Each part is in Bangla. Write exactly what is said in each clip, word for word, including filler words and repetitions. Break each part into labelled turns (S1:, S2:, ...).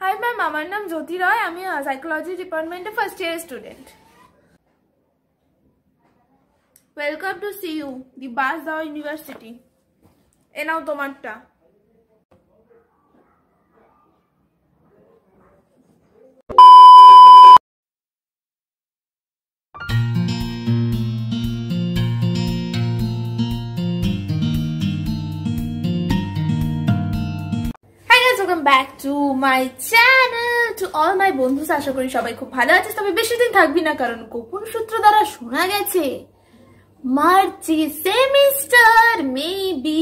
S1: Hi ma'am, আমার নাম জ্যোতি রয়, আমি সাইকোলজি ডিপার্টমেন্টে first year student. Welcome to CU the বাসদাও ইউনিভার্সিটি। এ নাও তোমারটা। Welcome back to my channel to all my বন্ধু। আশা করি সবাই খুব ভালো আছে, তবে বেশি দিন থাকবি না, কারণ গোপন সূত্র দ্বারা শোনা গেছে মার্চে সেমিস্টার মে বি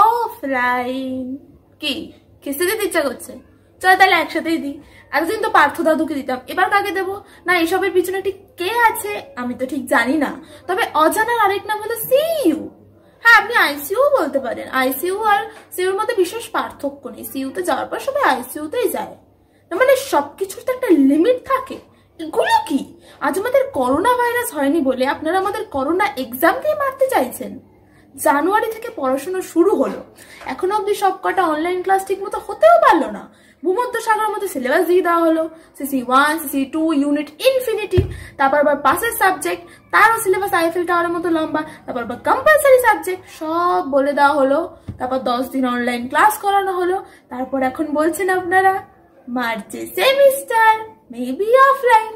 S1: অফলাইন। কি কিসে দিতে ইচ্ছা করছে? চল তাহলে একসাথেই দিই। এতদিন তো পার্থ দাদুকে দিতাম, এবার কাকে দেবো? না এসবের পিছনে ঠিক কে আছে আমি তো ঠিক জানি না, তবে অজানার আরেক নাম হলো সিইউ। হ্যাঁ, আপনি আইসিইউ বলতে পারেন। আইসিইউ আর সিইউর মধ্যে বিশেষ পার্থক্য নেই। সিইউতে যাওয়ার পর সবাই আইসিইউতেই যায়, মানে সবকিছুর তো একটা লিমিট থাকে। এগুলো কি আজ আমাদের করোনা ভাইরাস হয়নি বলে আপনারা আমাদের করোনা এক্সাম দিয়ে মারতে চাইছেন? জানুয়ারি থেকে পড়াশোনা শুরু হলো, এখনো অব্দি সব কটা অনলাইন ক্লাস ঠিক মতো হতেও পারলো না। ভূমধ্য সাগরের মধ্যে সিলেবাস দিয়ে দেওয়া হলো, CC one CC two unit infinity, তারপর আবার পাসের সাবজেক্ট, তারও সিলেবাস আইফেল টাওয়ারের মতো লম্বা, তারপর আবার কম্পালসারি সাবজেক্ট সব বলে দেওয়া হলো, তারপর দশ দিন অনলাইন ক্লাস করানো হলো, তারপর এখন বলছেন আপনারা মার্চে সেমিস্টার মেবি অফলাইন।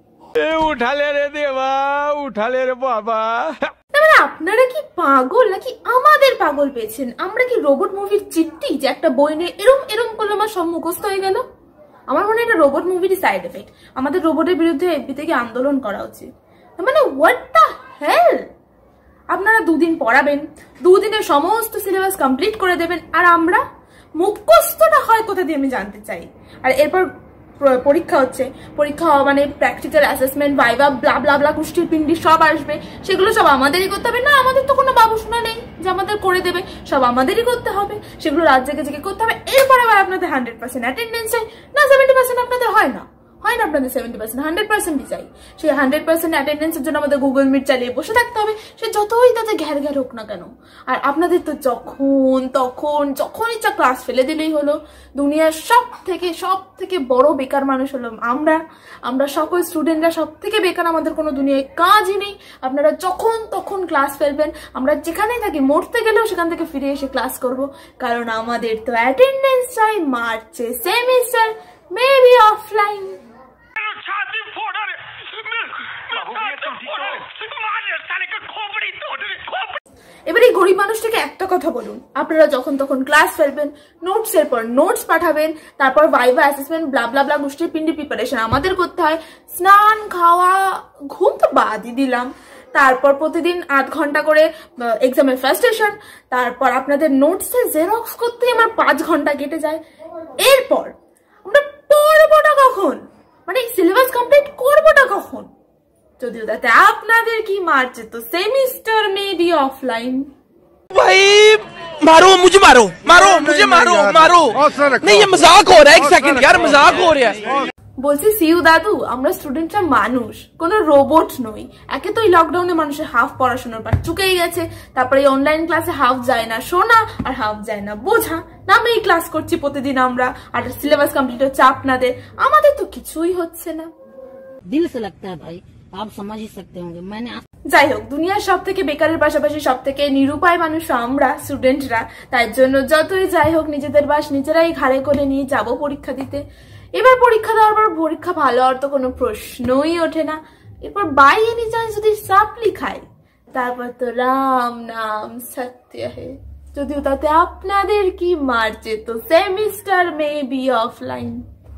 S2: উঠালে রে দেবা, উঠালে রে বাবা।
S1: আপনারা কি পাগল নাকি আমাদের পাগল পেয়েছেন? আমরা কি রোবট মুভির চিঠি যে একটা বই নিয়ে এরম এরম করলে আমার সব মুখস্থ হয়ে গেল? আমার মনে হয় এটা রোবট মুভিরই সাইড এফেক্ট। আমাদের রোবটের বিরুদ্ধে এফবি থেকে আন্দোলন করা উচিত। মানে হোয়াট দ্য হেল! আপনারা দুদিন পড়াবেন, দুদিনে সমস্ত সিলেবাস কমপ্লিট করে দেবেন, আর আমরা মুখস্থটা হয় কোথা দিয়ে আমি জানতে চাই। আর এরপর পরীক্ষা হচ্ছে, পরীক্ষা মানে practical assessment, viva, blah blah blah, কুষ্টির পিন্ডি সব আসবে, সেগুলো সব আমাদেরই করতে হবে। না আমাদের তো কোনো বাবুসোনা নেই যে আমাদের করে দেবে, সব আমাদেরই করতে হবে, সেগুলো রাত জেগে জেগে করতে হবে। এরপর আবার আপনাদের হান্ড্রেড পার্সেন্ট অ্যাটেন্ডেন্স চাই, না সেভেন্টি পার্সেন্ট আপনাদের হয় না, হয় না আপনাদের সেভেন্টি পার্সেন্ট, হান্ড্রেড পার্সেন্টই চাই। সেই হান্ড্রেড পার্সেন্ট অ্যাটেন্ডেন্সের জন্য আমাদের গুগল মিট চালিয়ে বসে থাকতে হবে, সে যতই তাতে ঘ্যার ঘ্যার হোক না কেন। আর আপনাদের তো যখন তখন যখন ইচ্ছা ক্লাস ফেলে দিলেই হলো। দুনিয়ার সব থেকে সব থেকে বড় বেকার মানুষ হলো আমরা। আমরা সকল স্টুডেন্টরা সব থেকে বেকার, আমাদের কোনো দুনিয়ায় কাজই নেই। আপনারা যখন তখন ক্লাস ফেলবেন, আমরা যেখানেই থাকি মরতে গেলেও সেখান থেকে ফিরে এসে ক্লাস করব, কারণ আমাদের তো অ্যাটেন্ডেন্স চাই মার্চে সেমিস্টার মেবি অফলাইন। এবার এই গরিব মানুষটাকে একটা কথা বলুন, আপনারা যখন তখন ক্লাস ফেলবেন, নোটস এর পর নোটস পাঠাবেন, তারপর ভাইভা, অ্যাসেসমেন্ট, ব্লা ব্লা ব্লা, গোষ্ঠীর পিন্ডি প্রিপারেশন আমাদের করতে হয়, স্নান, খাওয়া, ঘুম তো বাদই দিলাম, তারপর প্রতিদিন আধ ঘন্টা করে এক্সামের ফার্স্ট সেশন, তারপর আপনাদের নোটসে জেরক্স করতে আমার পাঁচ ঘন্টা কেটে যায়। এরপর আমরা পড়বোটা কখন? মানে সিলেবাস কমপ্লিট করবোটা কখন? যদিও তাতে আপনাদের কি মার্চে তো সেমিস্টার মেবি অফলাইন।
S2: भाई मारो मुझे, मारो मारो मुझे, मारो मारो नहीं, ये मजाक हो रहा है। एक सेकंड यार, मजाक हो रहा है।
S1: বলছি সিইউ দাদু, আমরা স্টুডেন্টরা মানুষ, কোনো রোবট নই। একে তো এই লকডাউনে মানুষের হাফ পড়াশোনার পাঠ চুকেই গেছে, তারপরে এই অনলাইন ক্লাসে হাফ যায় না শোনা আর হাফ যায় না বোঝা, নামেই ক্লাস করছি প্রতিদিন আমরা, আর সিলেবাস কমপ্লিট হচ্ছে আপনাদের, আমাদের তো কিছুই হচ্ছে না।
S3: দিল সে লাগতা হ্যায় ভাই, আপ সমঝ হি সকতে হোंगे। मैंने
S1: যাই হোক, দুনিয়ার সব থেকে বেকারের পাশাপাশি সব থেকে নিরুপায় মানুষ আমরা স্টুডেন্টরা, তাই জন্য যতই যাই হোক নিজেদের বাস নিজেরাই ঘাড়ে করে নিয়ে যাব পরীক্ষা দিতে। এবার পরীক্ষা দেওয়ার পর পরীক্ষা ভালো হওয়ার তো কোনো প্রশ্নই ওঠে না। এরপর বাই এনি চান্স যদি সাপ্লি খাই, তারপর তো রাম নাম সত্য হে। যদিও তাতে আপনাদের কি মার্চে তো সেমিস্টার মেবি অফলাইন।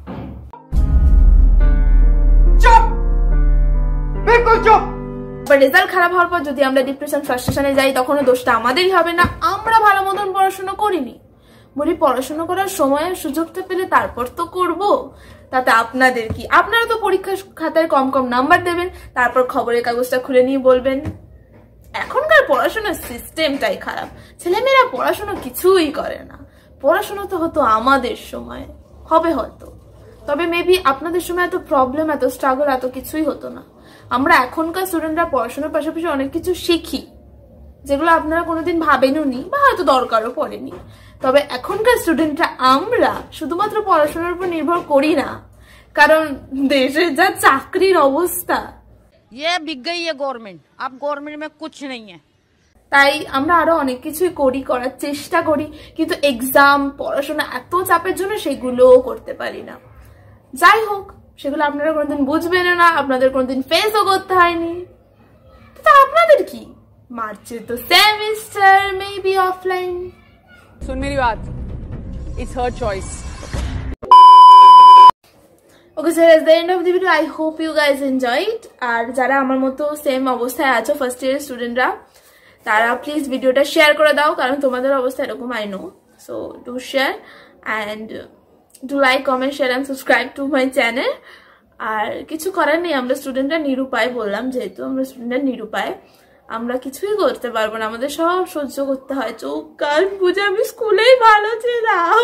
S2: চুপ, বিলকুল চুপ।
S1: রেজাল্ট খারাপ হওয়ার পর যদি আমরা ডিপ্রেশন ফ্রাস্ট্রেশনে যাই, তখনও দোষটা আমাদেরই হবে না, আমরা ভালো মতন পড়াশোনা করিনি। বলি পড়াশোনা করার সময় সুযোগটা পেলে তারপর তো করব, তাতে আপনাদের কি? আপনারা তো পরীক্ষা খাতায় কম কম নাম্বার দেবেন, তারপর খবরের কাগজটা খুলে নিয়ে বলবেন এখনকার পড়াশোনার সিস্টেমটাই খারাপ, ছেলেমেয়েরা পড়াশোনা কিছুই করে না। পড়াশোনা তো হতো আমাদের সময়, হবে হয়তো, তবে মেবি আপনাদের সময় এত প্রবলেম, এত স্ট্রাগল, এত কিছুই হতো না। আমরা এখনকার স্টুডেন্টরা পড়াশোনার পাশাপাশি অনেক কিছু শিখি, যেগুলো আপনারা কোনোদিন ভাবেনওনি বা হয়তো দরকারও পড়েনি। তবে এখনকার স্টুডেন্টরা আমরা শুধুমাত্র পড়াশোনার উপর নির্ভর করি না, কারণ দেশে যা চাকরির অবস্থা,
S3: ये बिक गई है गवर्नमेंट, अब गवर्नमेंट में कुछ नहीं है।
S1: তাই আমরা আরো অনেক কিছুই করি, করার চেষ্টা করি, কিন্তু এক্সাম পড়াশোনা এত চাপের জন্য সেগুলোও করতে পারি না। যাই হোক, সেগুলো আপনারা কোনোদিন বুঝবেন না, আপনাদের কোনোদিন ফেসও করতে হয়নি। তো আপনাদের কি, মার্চে তো সেমিস্টার, মেবি অফলাইন।
S4: सुन मेरी बात, it's her choice.
S1: Okay, so at the end of the video, I hope you guys enjoyed. আর যারা আমার মতো সেম অবস্থায় আছো, ফার্স্ট ইয়ার স্টুডেন্টরা, তারা প্লিজ ভিডিওটা শেয়ার করে দাও, কারণ তোমাদের অবস্থা এরকম I know. So do share and do like, comment, share and subscribe to my channel. আর কিছু করার নেই, আমরা স্টুডেন্টরা নিরুপায়, বললাম যেহেতু আমরা স্টুডেন্টরা নিরুপায়, আমরা কিছুই করতে পারবো না, আমাদের সব সহ্য করতে হয়। চোখ কান বুঝে আমি স্কুলেই ভালো ছিলাম।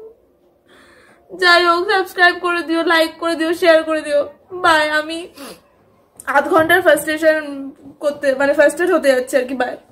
S1: যাই হোক, সাবস্ক্রাইব করে দিও, লাইক করে দিও, শেয়ার করে দিও। বাই। আমি আধ ঘন্টার ফার্স্টেশন করতে মানে ফার্স্টেড হতে যাচ্ছে আর কি। বাই।